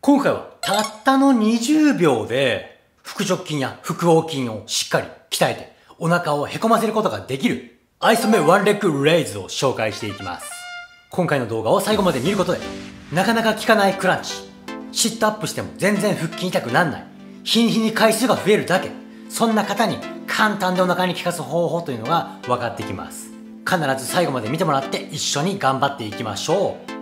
今回はたったの20秒で腹直筋や腹横筋をしっかり鍛えてお腹をへこませることができるアイソメワンレッグレイズを紹介していきます。今回の動画を最後まで見ることでなかなか効かないクランチ、シットアップしても全然腹筋痛くなんない、日に日に回数が増えるだけ、そんな方に簡単でお腹に効かす方法というのが分かってきます。必ず最後まで見てもらって一緒に頑張っていきましょう。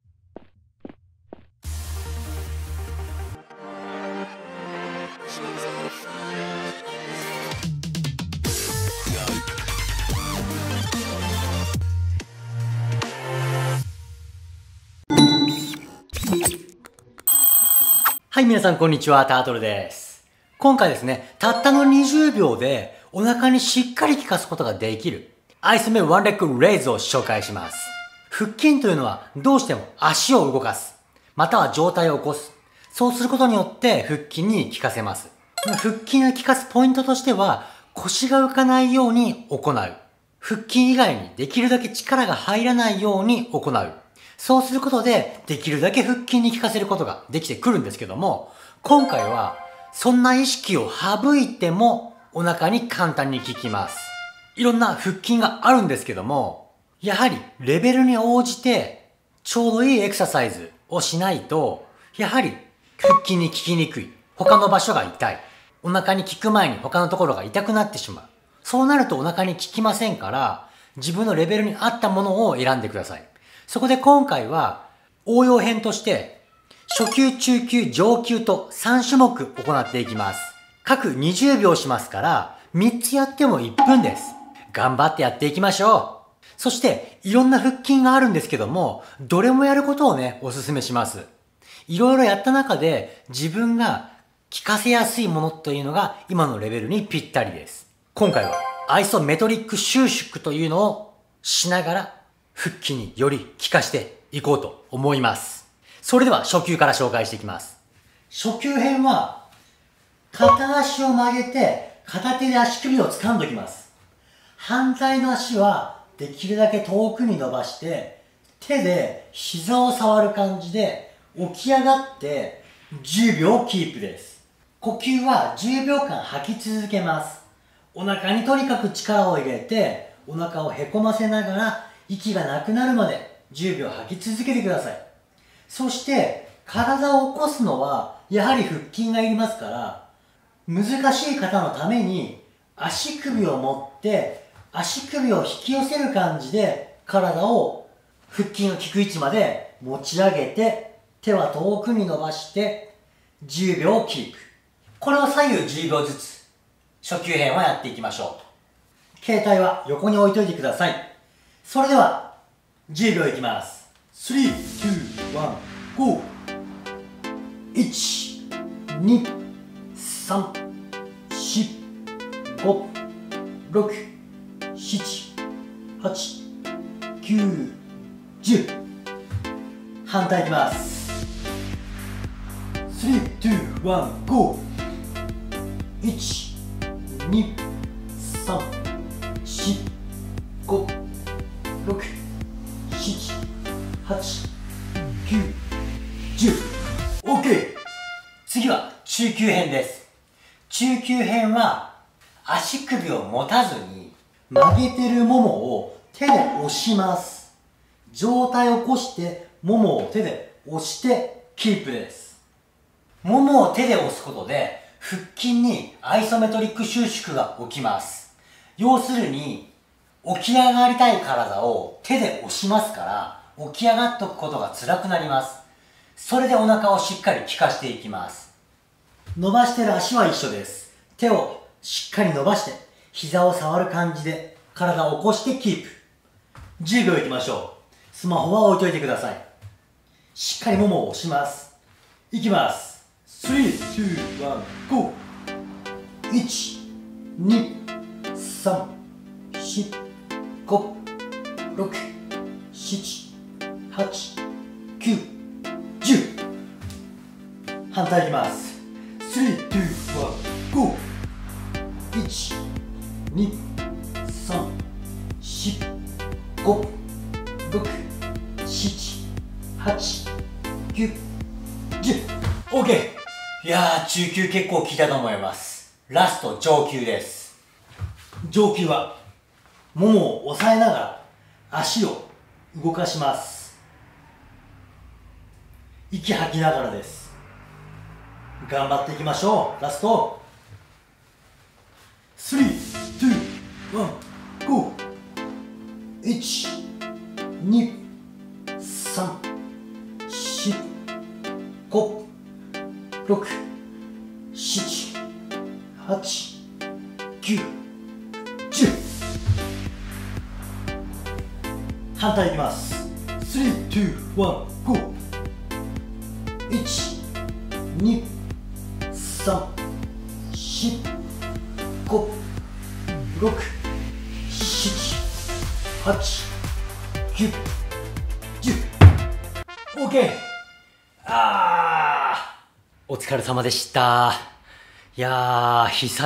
はい、皆さんこんにちは、タートルです。今回ですね、たったの20秒でお腹にしっかり効かすことができるアイソメワンレッグレイズを紹介します。腹筋というのはどうしても足を動かす、または上体を起こす。そうすることによって腹筋に効かせます。腹筋を効かすポイントとしては、腰が浮かないように行う。腹筋以外にできるだけ力が入らないように行う。そうすることで、できるだけ腹筋に効かせることができてくるんですけども、今回は、そんな意識を省いても、お腹に簡単に効きます。いろんな腹筋があるんですけども、やはり、レベルに応じて、ちょうどいいエクササイズをしないと、やはり、腹筋に効きにくい。他の場所が痛い。お腹に効く前に他のところが痛くなってしまう。そうなるとお腹に効きませんから、自分のレベルに合ったものを選んでください。そこで今回は応用編として初級、中級、上級と3種目行っていきます。各20秒しますから3つやっても1分です。頑張ってやっていきましょう。そしていろんな腹筋があるんですけども、どれもやることをね、おすすめします。いろいろやった中で自分が効かせやすいものというのが今のレベルにぴったりです。今回はアイソメトリック収縮というのをしながら腹筋により効かしていこうと思います。それでは初級から紹介していきます。初級編は、片足を曲げて片手で足首を掴んでおきます。反対の足はできるだけ遠くに伸ばして、手で膝を触る感じで起き上がって10秒キープです。呼吸は10秒間吐き続けます。お腹にとにかく力を入れて、お腹をへこませながら息がなくなるまで10秒吐き続けてください。そして体を起こすのはやはり腹筋がいりますから、難しい方のために足首を持って足首を引き寄せる感じで体を腹筋の効く位置まで持ち上げて、手は遠くに伸ばして10秒キープ。これを左右10秒ずつ初級編はやっていきましょう。携帯は横に置いといてください。それでは10秒いきます。3、2、1、GO！ 1、2、3、4、5、6、7、8、9、10。反対いきます。3、2、1、GO！ 1、2、3、4、5、6、7、8、9、10。OK！ 次は中級編です。中級編は足首を持たずに曲げてるももを手で押します。上体を起こしてももを手で押してキープです。ももを手で押すことで腹筋にアイソメトリック収縮が起きます。要するに起き上がりたい体を手で押しますから、起き上がっておくことが辛くなります。それでお腹をしっかり効かしていきます。伸ばしてる足は一緒です。手をしっかり伸ばして、膝を触る感じで体を起こしてキープ。10秒いきましょう。スマホは置いといてください。しっかりももを押します。いきます。3、2、1、GO！ 1、2、3、4、5、6、7、8、9、10。反対いきます。3、2、1、GO！ 1、2、3、4、5、6、7、8、9、10。 OK。 いやー、中級結構効いたと思います。ラスト上級です。上級はももを押さえながら足を動かします。息吐きながらです。頑張っていきましょう。ラスト3、2、1、GO。 1、2、3、4、5、6、7、8、9、10。反対いきます。3、2、1、GO。 1、2、3、4、5、6、7、8、9、10。 OK。 お疲れ様でした。いやー、久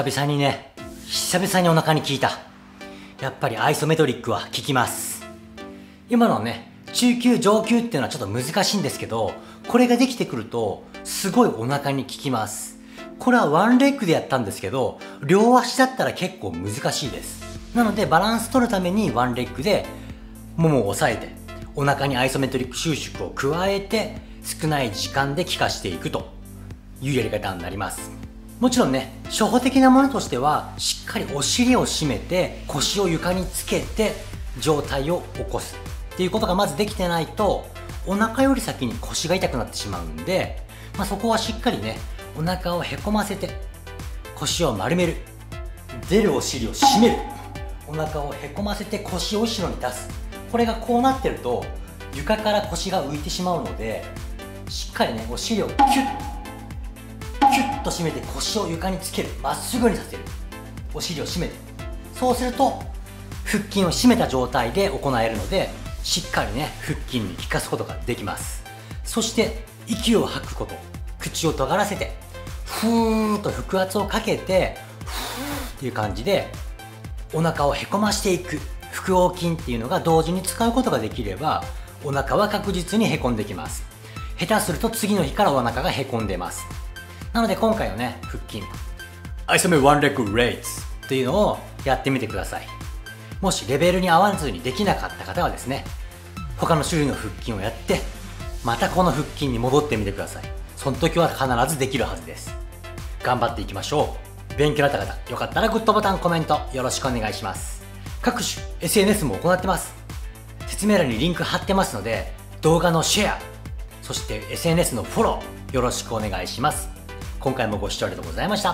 々にお腹に効いた。やっぱりアイソメトリックは効きます。今のね、中級上級っていうのはちょっと難しいんですけど、これができてくるとすごいお腹に効きます。これはワンレッグでやったんですけど、両足だったら結構難しいです。なのでバランス取るためにワンレッグでももを押さえて、お腹にアイソメトリック収縮を加えて、少ない時間で効かしていくというやり方になります。もちろんね、初歩的なものとしては、しっかりお尻を締めて腰を床につけて上体を起こすっていうことがまずできてないと、お腹より先に腰が痛くなってしまうんで、そこはしっかりね、お腹をへこませて腰を丸める、出るお尻を締める、お腹をへこませて腰を後ろに出す。これがこうなってると床から腰が浮いてしまうので、しっかりね、お尻をキュッキュッと締めて腰を床につける、まっすぐにさせる、お尻を締めて、そうすると腹筋を締めた状態で行えるので、しっかりね、腹筋に効かすことができます。そして息を吐くこと、口を尖らせてふーっと腹圧をかけて、ふーっていう感じでお腹をへこましていく腹横筋っていうのが同時に使うことができれば、お腹は確実にへこんできます。下手すると次の日からお腹がへこんでます。なので今回のね、腹筋アイソメワンレッグレイズっていうのをやってみてください。もしレベルに合わずにできなかった方はですね、他の種類の腹筋をやってまたこの腹筋に戻ってみてください。その時は必ずできるはずです。頑張っていきましょう。勉強になった方、よかったらグッドボタン、コメントよろしくお願いします。各種 SNS も行ってます。説明欄にリンク貼ってますので、動画のシェア、そして SNS のフォローよろしくお願いします。今回もご視聴ありがとうございました。